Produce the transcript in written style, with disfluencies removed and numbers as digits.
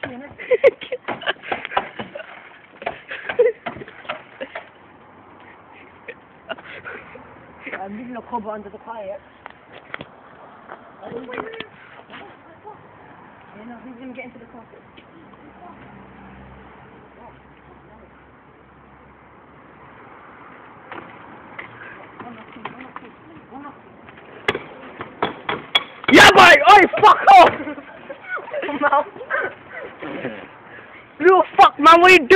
I'm leaving a cover under the car. You know, he's gonna get into the car. Yeah, boy! Oi, fuck off! Come out. You fuck, man, what are you doing?